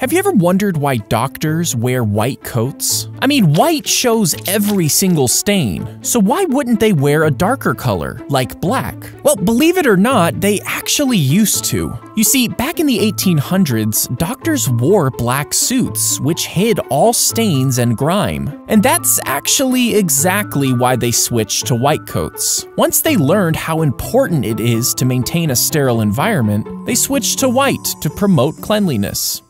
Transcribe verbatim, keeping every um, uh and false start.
Have you ever wondered why doctors wear white coats? I mean, white shows every single stain, so why wouldn't they wear a darker color, like black? Well, believe it or not, they actually used to. You see, back in the eighteen hundreds, doctors wore black suits, which hid all stains and grime. And that's actually exactly why they switched to white coats. Once they learned how important it is to maintain a sterile environment, they switched to white to promote cleanliness.